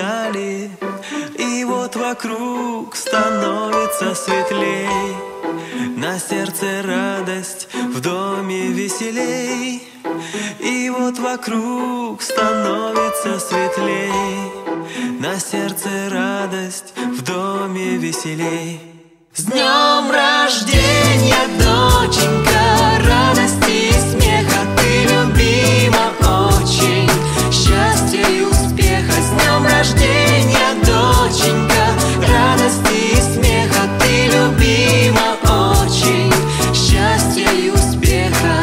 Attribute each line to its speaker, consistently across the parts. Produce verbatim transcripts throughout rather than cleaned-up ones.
Speaker 1: печали, и вот вокруг становится светлей. На сердце радость, в доме веселей. И вот вокруг становится светлей. На сердце радость, в доме веселей. С днем рождения, доченька, радости и смеха, ты любима очень, счастья и успеха. С днем рождения, доченька, радости и смеха, ты любима очень, счастья и успеха.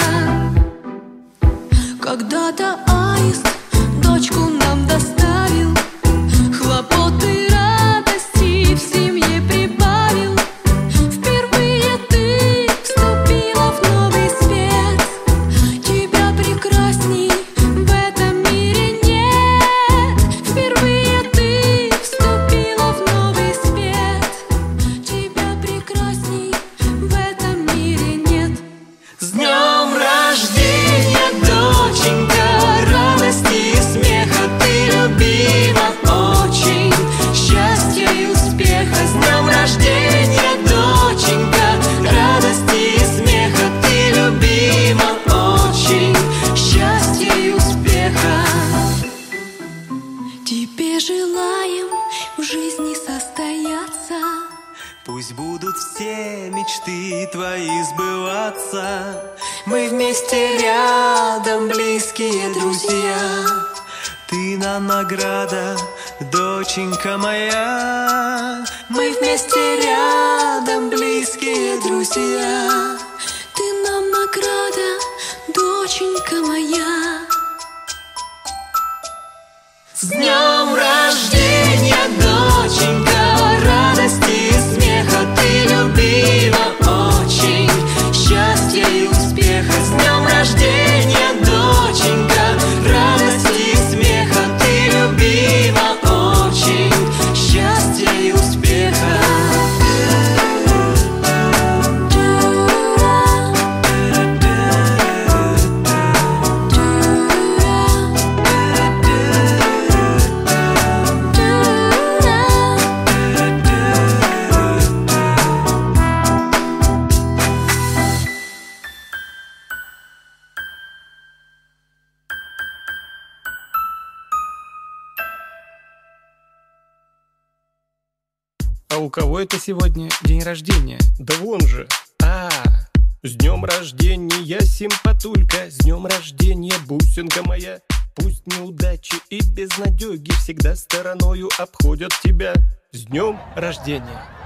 Speaker 2: Когда-то аист дочку нам доставил, хлопоты, радости в семье прибавил. Впервые ты вступила в новый свет, тебя прекрасней в этом мире нет. Впервые ты вступила в новый свет, тебя прекрасней в этом мире нет.
Speaker 1: С днем рождения, доченька, радости и смеха, ты любима очень, счастья и успеха. С днем рождения, доченька, радости и смеха, ты любима очень, счастья и успеха.
Speaker 2: Тебе желаем в жизни состояться,
Speaker 1: Пусть будут все мечты твои сбываться. Мы вместе рядом, близкие друзья. Ты нам награда, доченька моя. Мы вместе рядом, близкие друзья.
Speaker 2: ты нам награда, доченька моя.
Speaker 1: С днем рождения, доченька, радости и смеха, ты любима очень, счастья и успеха. С днем рождения, доченька, радости и смеха, ты любима очень, счастья и успеха.
Speaker 3: А у кого это сегодня день рождения?
Speaker 4: Да вон же.
Speaker 3: А,
Speaker 4: С днем рождения, симпатулька, с днем рождения, бусинка моя. Пусть неудачи и безнадёги всегда стороною обходят тебя. С днем рождения.